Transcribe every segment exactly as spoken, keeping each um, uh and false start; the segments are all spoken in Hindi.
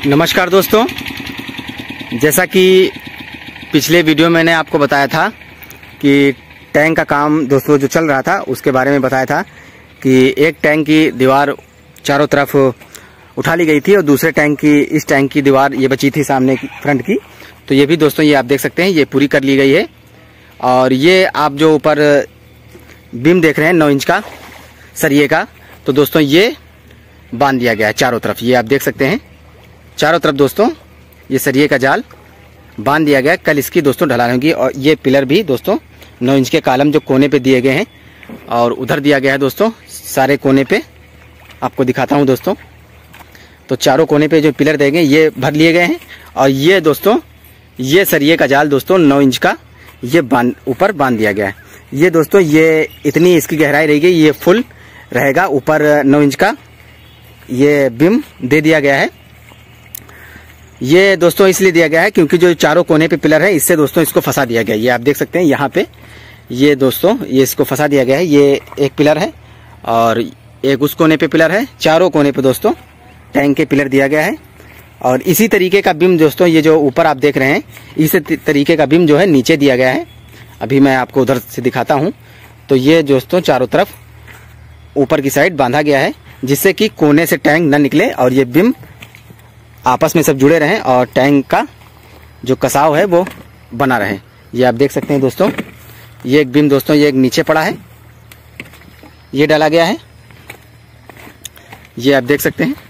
नमस्कार दोस्तों, जैसा कि पिछले वीडियो में मैंने आपको बताया था कि टैंक का काम दोस्तों जो चल रहा था उसके बारे में बताया था कि एक टैंक की दीवार चारों तरफ उठा ली गई थी और दूसरे टैंक की इस टैंक की दीवार ये बची थी सामने की फ्रंट की। तो ये भी दोस्तों ये आप देख सकते हैं ये पूरी कर ली गई है। और ये आप जो ऊपर बीम देख रहे हैं नौ इंच का सरिये का, तो दोस्तों ये बांध दिया गया है चारों तरफ। ये आप देख सकते हैं चारों तरफ दोस्तों ये सरिये का जाल बांध दिया गया। कल इसकी दोस्तों ढलान होगी। और ये पिलर भी दोस्तों नौ इंच के कालम जो कोने पे दिए गए हैं और उधर दिया गया है दोस्तों सारे कोने पे, आपको दिखाता हूँ दोस्तों। तो चारों कोने पे जो पिलर देंगे ये भर लिए गए हैं। और ये दोस्तों ये सरिये का जाल दोस्तों नौ इंच का ये बांध ऊपर बांध दिया गया है। ये दोस्तों ये इतनी इसकी गहराई रहेगी, ये फुल रहेगा। ऊपर नौ इंच का ये बीम दे दिया गया है। ये दोस्तों इसलिए दिया गया है क्योंकि जो चारों कोने पे पिलर है इससे दोस्तों इसको फंसा दिया गया है। ये आप देख सकते हैं यहाँ पे ये दोस्तों ये इसको फंसा दिया गया है। ये एक पिलर है और एक उस कोने पे पिलर है। चारों कोने पे दोस्तों टैंक के पिलर दिया गया है। और इसी तरीके का बीम दोस्तों ये जो ऊपर आप देख रहे हैं इसी तरीके का बीम जो है नीचे दिया गया है। अभी मैं आपको उधर से दिखाता हूँ। तो ये दोस्तों चारों तरफ ऊपर की साइड बांधा गया है जिससे कि कोने से टैंक न निकले और ये बीम आपस में सब जुड़े रहें और टैंक का जो कसाव है वो बना रहे। ये आप देख सकते हैं दोस्तों ये एक बीम दोस्तों ये एक नीचे पड़ा है, ये डाला गया है। ये आप देख सकते हैं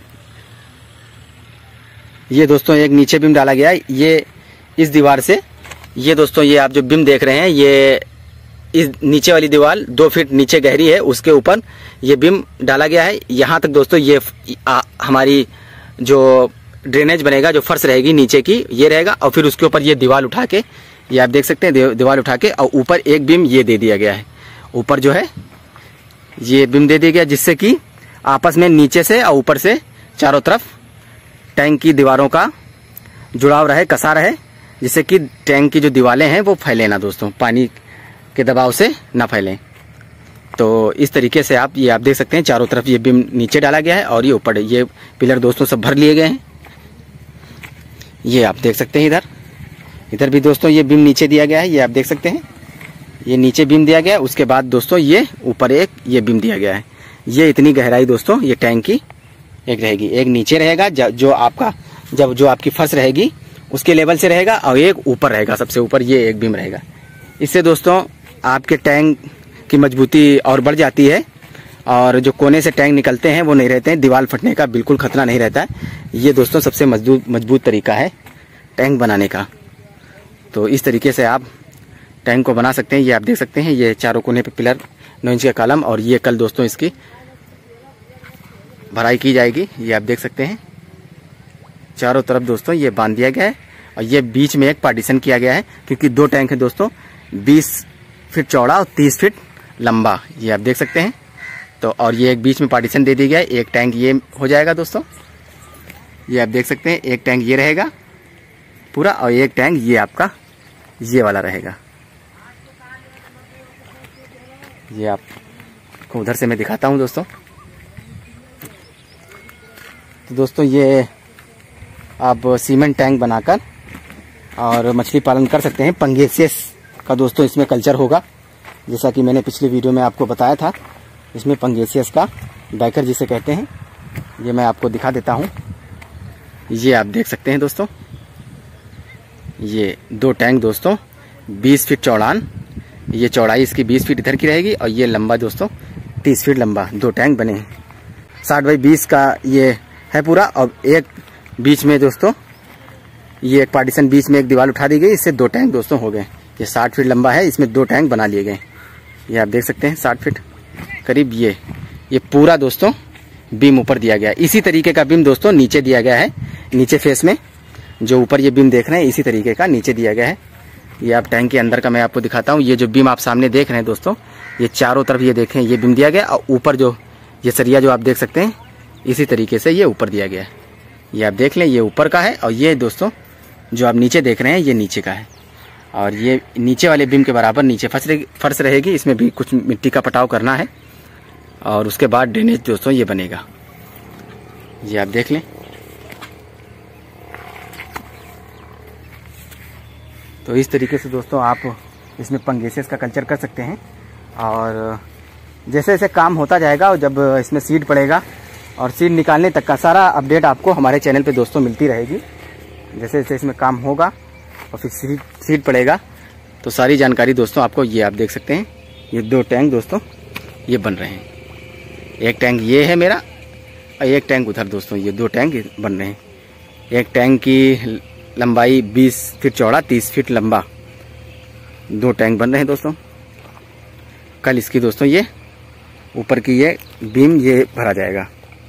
ये दोस्तों एक नीचे बीम डाला गया है। ये इस दीवार से ये दोस्तों ये आप जो बीम देख रहे हैं ये इस नीचे वाली दीवार दो फीट नीचे गहरी है, उसके ऊपर ये बीम डाला गया है। यहाँ तक दोस्तों ये आ, हमारी जो ड्रेनेज बनेगा, जो फर्श रहेगी नीचे की ये रहेगा। और फिर उसके ऊपर ये दीवार उठा के ये आप देख सकते हैं दीवार उठा के और ऊपर एक बीम ये दे दिया गया है। ऊपर जो है ये बीम दे दिया गया जिससे कि आपस में नीचे से और ऊपर से चारों तरफ टैंक की दीवारों का जुड़ाव रहे, कसा रहे, जिससे कि टैंक की जो दीवारें हैं वो फैले ना दोस्तों, पानी के दबाव से ना फैलें। तो इस तरीके से आप ये आप देख सकते हैं चारों तरफ ये बीम नीचे डाला गया है और ये ऊपर ये पिलर दोस्तों सब भर लिए गए हैं। ये आप देख सकते हैं इधर इधर भी दोस्तों ये बीम नीचे दिया गया है। ये आप देख सकते हैं ये नीचे बीम दिया गया है। उसके बाद दोस्तों ये ऊपर एक ये बीम दिया गया है। ये इतनी गहराई दोस्तों ये टैंक की एक रहेगी, एक नीचे रहेगा जो आपका जब जो आपकी फर्श रहेगी उसके लेवल से रहेगा और एक ऊपर रहेगा, सबसे ऊपर ये एक बीम रहेगा। इससे दोस्तों आपके टैंक की मजबूती और बढ़ जाती है और जो कोने से टैंक निकलते हैं वो नहीं रहते हैं, दीवार फटने का बिल्कुल खतरा नहीं रहता है। ये दोस्तों सबसे मजबूत मजबूत तरीका है टैंक बनाने का। तो इस तरीके से आप टैंक को बना सकते हैं। ये आप देख सकते हैं ये चारों कोने पे पिलर नौ इंच का कॉलम और ये कल दोस्तों इसकी भराई की जाएगी। ये आप देख सकते हैं चारों तरफ दोस्तों ये बांध दिया गया है और ये बीच में एक पार्टीशन किया गया है क्योंकि दो टैंक है दोस्तों बीस फीट चौड़ा और तीस फीट लंबा। ये आप देख सकते हैं। तो और ये एक बीच में पार्टीशन दे दिया गया है। एक टैंक ये हो जाएगा दोस्तों, ये आप देख सकते हैं एक टैंक ये रहेगा पूरा और एक टैंक ये आपका ये वाला रहेगा। ये आपको उधर से मैं दिखाता हूँ दोस्तों। तो दोस्तों ये आप सीमेंट टैंक बनाकर और मछली पालन कर सकते हैं। पंगेसियस का दोस्तों इसमें कल्चर होगा, जैसा कि मैंने पिछले वीडियो में आपको बताया था। इसमें पंगेसियस का डाइकर जिसे कहते हैं ये मैं आपको दिखा देता हूँ। ये आप देख सकते हैं दोस्तों ये दो टैंक दोस्तों बीस फीट चौड़ान, ये चौड़ाई इसकी बीस फीट इधर की रहेगी और ये लंबा दोस्तों तीस फीट लंबा दो टैंक बने हैं। साठ बाई बीस का ये है पूरा और एक बीच में दोस्तों ये एक पार्टीशन बीच में एक दीवार उठा दी गई, इससे दो टैंक दोस्तों हो गए। ये साठ फीट लंबा है, इसमें दो टैंक बना लिए गए। ये आप देख सकते हैं साठ फीट करीब ये ये पूरा दोस्तों बीम ऊपर दिया गया है। इसी तरीके का बीम दोस्तों नीचे दिया गया है, नीचे फेस में जो ऊपर ये बीम देख रहे हैं इसी तरीके का नीचे दिया गया है। ये आप टैंक के अंदर का मैं आपको दिखाता हूँ। ये जो बीम आप सामने देख रहे हैं दोस्तों ये चारों तरफ ये देखें ये बीम दिया गया और ऊपर जो ये सरिया जो आप देख सकते हैं इसी तरीके से ये ऊपर दिया गया है। ये आप देख लें ये ऊपर का है और ये दोस्तों जो आप नीचे देख रहे हैं ये नीचे का है। और ये नीचे वाले बीम के बराबर नीचे फर्श फर्श रहेगी, इसमें भी कुछ मिट्टी का पटाव करना है और उसके बाद ड्रेनेज दोस्तों ये बनेगा। ये आप देख लें तो इस तरीके से दोस्तों आप इसमें पंगेसियस का कल्चर कर सकते हैं। और जैसे जैसे काम होता जाएगा और जब इसमें सीड पड़ेगा और सीड निकालने तक का सारा अपडेट आपको हमारे चैनल पे दोस्तों मिलती रहेगी। जैसे जैसे इसमें काम होगा और फिर सीड सीड पड़ेगा तो सारी जानकारी दोस्तों आपको ये आप देख सकते हैं। ये दो टैंक दोस्तों ये बन रहे हैं, एक टैंक ये है मेरा और एक टैंक उधर दोस्तों, ये दो टैंक बन रहे हैं। एक टैंक की लंबाई बीस फीट चौड़ा, तीस फीट लंबा, दो टैंक बन रहे हैं दोस्तों। कल इसकी दोस्तों ये ऊपर की ये बीम ये भरा जाएगा।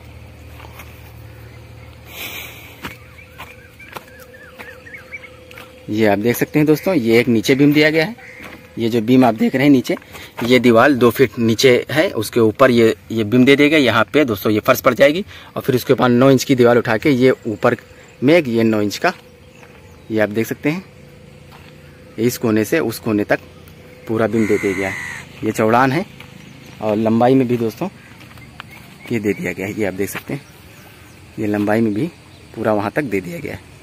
ये आप देख सकते हैं दोस्तों, ये एक नीचे बीम दिया गया है। ये जो बीम आप देख रहे हैं नीचे, ये दीवार दो फीट नीचे है, उसके ऊपर ये ये बीम दे देगा। यहाँ पे दोस्तों ये फर्श पड़ जाएगी और फिर उसके ऊपर नौ इंच की दीवार उठा के ये ऊपर में ये नौ इंच का ये आप देख सकते हैं, इस कोने से उस कोने तक पूरा बीम दे दिया गया है। ये चौड़ान है और लंबाई में भी दोस्तों ये दे दिया गया है। ये आप देख सकते हैं, ये लंबाई में भी पूरा वहाँ तक दे दिया गया है।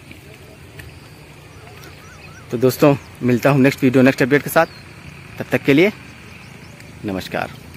तो दोस्तों मिलता हूँ नेक्स्ट वीडियो नेक्स्ट अपडेट के साथ, तब तक के लिए नमस्कार।